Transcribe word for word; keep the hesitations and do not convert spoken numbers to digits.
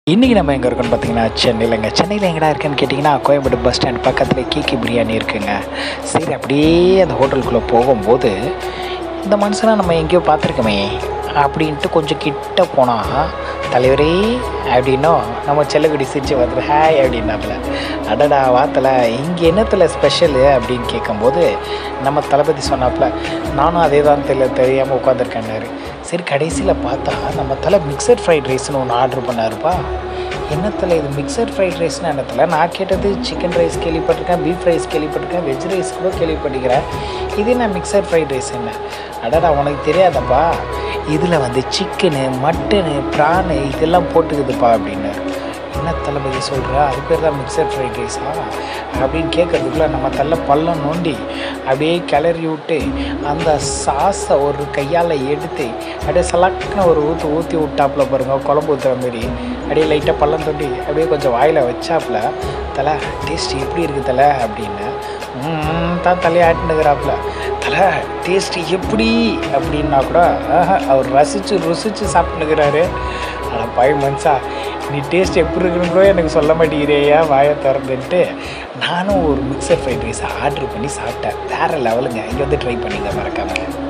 இன்றைக்கி நம்ம எங்கே இருக்கோன்னு பார்த்தீங்கன்னா சென்னையிலங்க. சென்னையில் எங்கடா இருக்குன்னு கேட்டிங்கன்னா கோயம்பேடு பஸ் ஸ்டாண்ட் பக்கத்தில் கேக்கி பிரியாணி இருக்குங்க. சரி, அப்படியே அந்த ஹோட்டலுக்குள்ளே போகும்போது இந்த மனுஷனை நம்ம எங்கேயோ பார்த்துருக்கோமே அப்படின்ட்டு கொஞ்சம் கிட்ட போனால், தலைவரே அப்படின்னும் நம்ம செல்லக்குடி சிரிச்சு வந்துட்டு ஹாய் அப்படின்னாப்புல. அடடா வாத்தலை, இங்கே என்னத்தில் ஸ்பெஷலு அப்படின்னு கேட்கும்போது நம்ம தளபதி சொன்னாப்புல, நானும் அதே தான் தெரியல தெரியாமல் உட்காந்துருக்கேன்னாரு. சரி, கடைசியில் பார்த்தா நம்ம தலை மிக்சட் ஃப்ரைட் ரைஸ்னு ஒன்று ஆர்டர் பண்ணாருப்பா. என்னத்தில் இது மிக்சட் ஃப்ரைட் ரைஸ்னு என்னத்தில்? நான் கேட்டது சிக்கன் ரைஸ் கேள்விப்பட்டிருக்கேன், பீஃப் ரைஸ் கேள்விப்பட்டிருக்கேன், வெஜ் ரைஸ் கூட கேள்விப்பட்டிருக்கிறேன். இது என்ன மிக்சட் ஃப்ரைட் ரைஸ் என்ன? அடடா உனக்கு தெரியாதப்பா, இதில் வந்து சிக்கனு, மட்டனு, ப்ரானு இதெல்லாம் போட்டுக்குதுப்பா அப்படின்னு. என்ன தளபதி சொல்கிறா, அது பேர் தான் மிக்சட் ஃப்ரைட் ரைஸா அப்படின்னு கேட்குறதுக்குள்ளே நம்ம தள்ள பள்ளம் நோண்டி அப்படியே கிளறி விட்டு அந்த சாஸை ஒரு கையால் எடுத்து அப்படியே சலக்குன்னு ஒரு ஊற்று ஊற்றி விட்டாப்புல பாருங்க, குழம்பு ஊற்றுற மாரி அப்படியே லைட்டாக பள்ளம் தோண்டி அப்படியே கொஞ்சம் வாயில் வச்சாப்புல. தலை டேஸ்ட் எப்படி இருக்குது தலை அப்படின்னு தான் தலையாட்டினுக்கிறாப்புல. தலை டேஸ்ட்டு எப்படி அப்படின்னா கூட அவர் ரசித்து ருசித்து சாப்பிட்டுனுக்கிறாரு. ஆனால் பாய் மனுஷா, நீ டேஸ்ட் எப்படி இருக்குன்னு கூட எனக்கு சொல்ல மாட்டேங்கிறியா வாயை திறந்துன்ட்டு நானும் ஒரு மிக்சர் ஃப்ரைட் ரைஸை ஆர்டர் பண்ணி சாப்பிட்டேன். வேறு லெவலுங்க. இங்கே வந்து ட்ரை பண்ணிங்க மறக்காமல்.